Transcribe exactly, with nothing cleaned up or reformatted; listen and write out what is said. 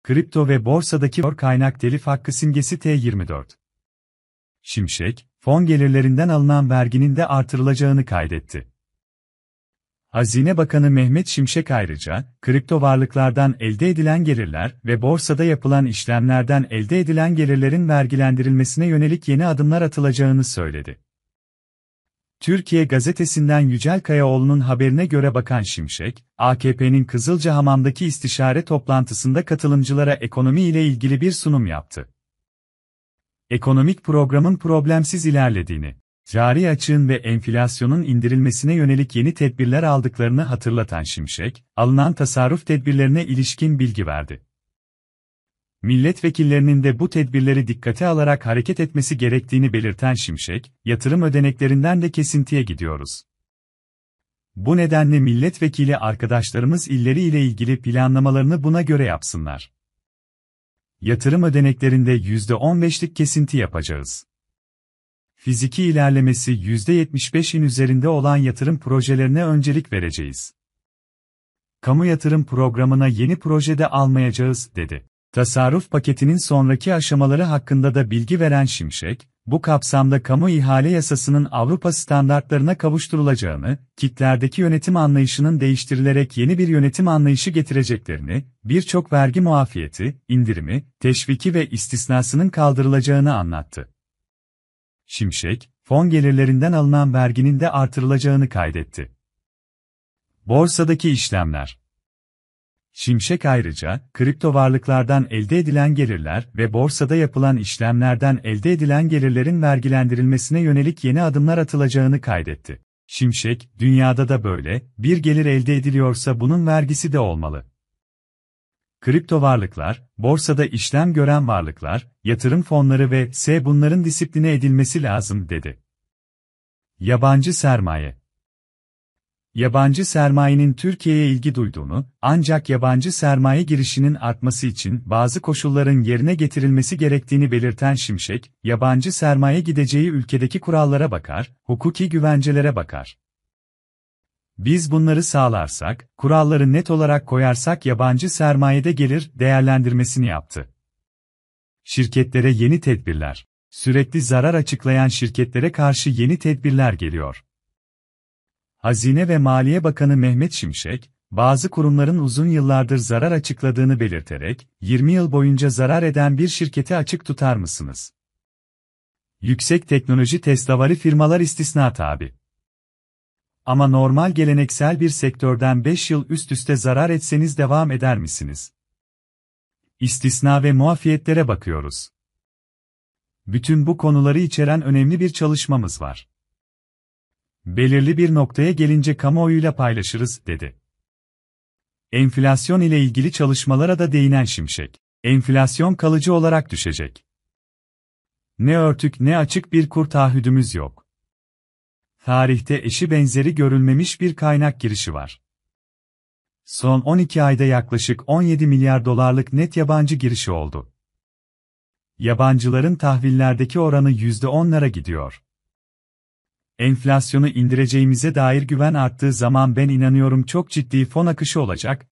Kripto ve borsadaki kaynak telif hakkı simgesi T yirmi dört. Şimşek, fon gelirlerinden alınan verginin de artırılacağını kaydetti. Hazine Bakanı Mehmet Şimşek ayrıca, kripto varlıklardan elde edilen gelirler ve borsada yapılan işlemlerden elde edilen gelirlerin vergilendirilmesine yönelik yeni adımlar atılacağını söyledi. Türkiye Gazetesi'nden Yücel Kayaoğlu'nun haberine göre Bakan Şimşek, A K P'nin Kızılcahamam'daki istişare toplantısında katılımcılara ekonomi ile ilgili bir sunum yaptı. Ekonomik programın problemsiz ilerlediğini, cari açığın ve enflasyonun indirilmesine yönelik yeni tedbirler aldıklarını hatırlatan Şimşek, alınan tasarruf tedbirlerine ilişkin bilgi verdi. Milletvekillerinin de bu tedbirleri dikkate alarak hareket etmesi gerektiğini belirten Şimşek, yatırım ödeneklerinden de kesintiye gidiyoruz. Bu nedenle milletvekili arkadaşlarımız illeri ile ilgili planlamalarını buna göre yapsınlar. Yatırım ödeneklerinde yüzde on beşlik kesinti yapacağız. Fiziki ilerlemesi yüzde yetmiş beşin üzerinde olan yatırım projelerine öncelik vereceğiz. Kamu yatırım programına yeni projede almayacağız, dedi. Tasarruf paketinin sonraki aşamaları hakkında da bilgi veren Şimşek, bu kapsamda kamu ihale yasasının Avrupa standartlarına kavuşturulacağını, kitlerdeki yönetim anlayışının değiştirilerek yeni bir yönetim anlayışı getireceklerini, birçok vergi muafiyeti, indirimi, teşviki ve istisnasının kaldırılacağını anlattı. Şimşek, fon gelirlerinden alınan verginin de artırılacağını kaydetti. Borsadaki işlemler. Şimşek ayrıca, kripto varlıklardan elde edilen gelirler ve borsada yapılan işlemlerden elde edilen gelirlerin vergilendirilmesine yönelik yeni adımlar atılacağını kaydetti. Şimşek, dünyada da böyle, bir gelir elde ediliyorsa bunun vergisi de olmalı. Kripto varlıklar, borsada işlem gören varlıklar, yatırım fonları ve S bunların disipline edilmesi lazım, dedi. Yabancı sermaye. Yabancı sermayenin Türkiye'ye ilgi duyduğunu, ancak yabancı sermaye girişinin artması için bazı koşulların yerine getirilmesi gerektiğini belirten Şimşek, yabancı sermaye gideceği ülkedeki kurallara bakar, hukuki güvencelere bakar. Biz bunları sağlarsak, kuralları net olarak koyarsak yabancı sermayede gelir değerlendirmesini yaptı. Şirketlere yeni tedbirler. Sürekli zarar açıklayan şirketlere karşı yeni tedbirler geliyor. Hazine ve Maliye Bakanı Mehmet Şimşek, bazı kurumların uzun yıllardır zarar açıkladığını belirterek, yirmi yıl boyunca zarar eden bir şirketi açık tutar mısınız? Yüksek teknoloji teslavari firmalar istisna tabi. Ama normal geleneksel bir sektörden beş yıl üst üste zarar etseniz devam eder misiniz? İstisna ve muafiyetlere bakıyoruz. Bütün bu konuları içeren önemli bir çalışmamız var. Belirli bir noktaya gelince kamuoyuyla paylaşırız, dedi. Enflasyon ile ilgili çalışmalara da değinen Şimşek, enflasyon kalıcı olarak düşecek. Ne örtük ne açık bir kur taahhüdümüz yok. Tarihte eşi benzeri görülmemiş bir kaynak girişi var. Son on iki ayda yaklaşık on yedi milyar dolarlık net yabancı girişi oldu. Yabancıların tahvillerdeki oranı yüzde onlara gidiyor. Enflasyonu indireceğimize dair güven arttığı zaman ben inanıyorum çok ciddi fon akışı olacak,